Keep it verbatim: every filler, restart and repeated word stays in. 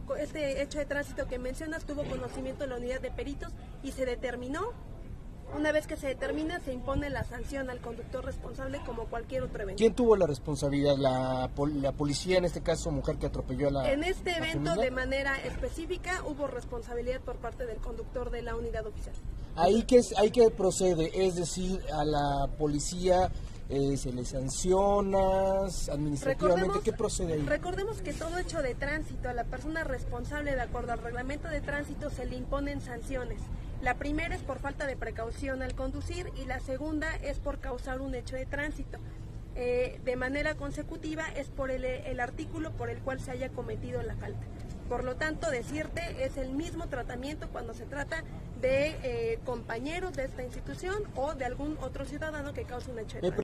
este hecho de tránsito que mencionas tuvo conocimiento de la unidad de peritos y se determinó. Una vez que se determina, se impone la sanción al conductor responsable como cualquier otro evento. ¿Quién tuvo la responsabilidad? ¿La, pol la policía, en este caso, mujer que atropelló a la En este evento, familia? de manera específica, hubo responsabilidad por parte del conductor de la unidad oficial. ¿Ahí qué, es, ahí qué procede? Es decir, a la policía eh, se le sanciona administrativamente. ¿Qué procede ahí? Recordemos que todo hecho de tránsito a la persona responsable de acuerdo al reglamento de tránsito se le imponen sanciones. La primera es por falta de precaución al conducir y la segunda es por causar un hecho de tránsito. Eh, de manera consecutiva es por el, el artículo por el cual se haya cometido la falta. Por lo tanto, decirte, es el mismo tratamiento cuando se trata de eh, compañeros de esta institución o de algún otro ciudadano que cause un hecho de tránsito.